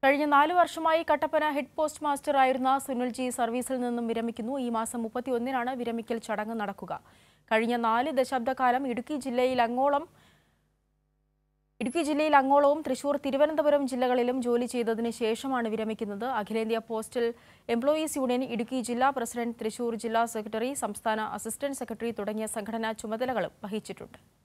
കഴിഞ്ഞ 4 വർഷമായി Kattappana head postmaster ആയിരുന്ന സുനിൽ ജി സർവീസിൽ നിന്നും വിരമിക്കുന്നു. ഈ മാസം 31-നാണ് വിരമിക്കൽ ചടങ്ങ് നടക്കുക. കഴിഞ്ഞ 4 ദശാബ്ദക്കാലം ഇടുക്കി ജില്ലയിൽ അങ്ങോളവും തൃശൂർ, തിരുവനന്തപുരം ജില്ലകളിലും ജോലി ചെയ്തതിന് ശേഷമാണ് വിരമിക്കുന്നത്. അഖിലേന്ത്യാ പോസ്റ്റൽ എംപ്ലോയീസ് യൂണിയൻ ഇടുക്കി ജില്ലാ പ്രസിഡന്റ്, തൃശൂർ ജില്ലാ സെക്രട്ടറി, സംസ്ഥാന അസിസ്റ്റന്റ് സെക്രട്ടറി തുടങ്ങിയ സംഘടനാ ചുമതലകളും വഹിച്ചിട്ടുണ്ട്.